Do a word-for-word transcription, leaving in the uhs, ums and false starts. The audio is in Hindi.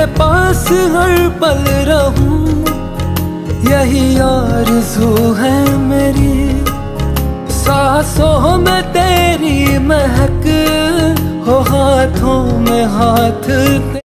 तेरे पास हर पल रहूं, यही आरज़ू है मेरी। सांसों में तेरी महक हो, हाथों में हाथ।